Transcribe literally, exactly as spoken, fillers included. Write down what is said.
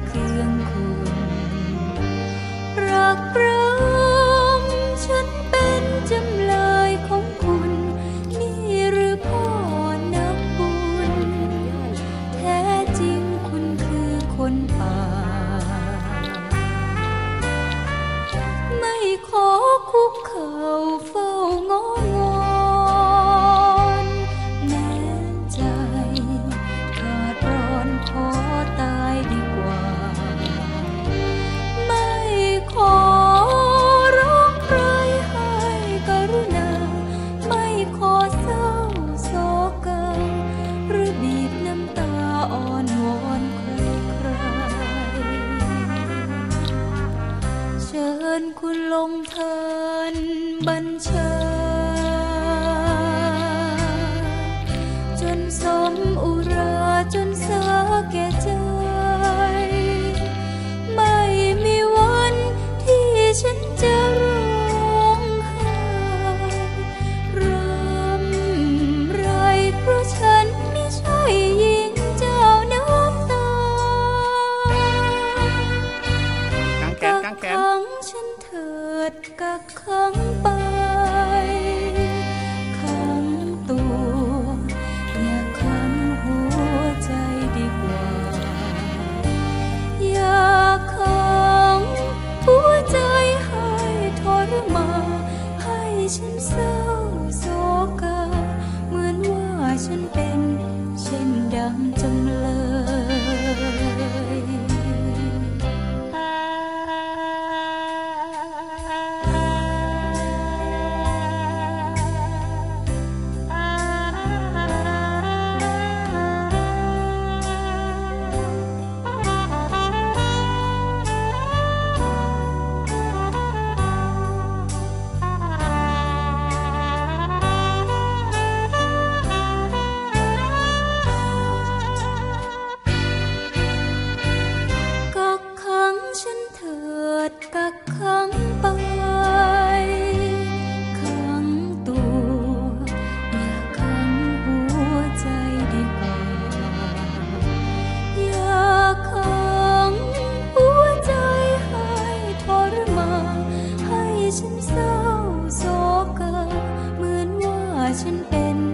เคียงคุณรักร้มฉันเป็นจำเลยของคุณนี่หรือพ่อนักบุญแท้จริงคุณคือคนป่าไม่ขอคุกเข่าเฝ้างองอนแม้ใจขาดร้อนขอตายดีกว่าไม่ขอร้องใครให้กรุณาไม่ขอเศร้าโศกหรือบีบน้ำตาอ่อนวอนใครใครเชิญคุณลงเทินบัญชาจนสมอุราจนสาแก่ใจไม่มีวันที่ฉันจะร้องไห้รำไรเพราะฉันไม่ใช่หญิงเจ้าน้ำตากักขังฉันเถิดกักขังไปขังตัวอย่าขังหัวใจดีกว่าอย่าขังหัวใจให้ทรมานให้ฉันเศร้าโศกาเหมือนว่าฉันเป็นเช่นดังจำเลยฉันเถิดกักขังไปขังตัวอย่าขังหัวใจดีกว่าอย่าขังหัวใจให้ทรมานให้ฉันเศร้าโศกเหมือนว่าฉันเป็น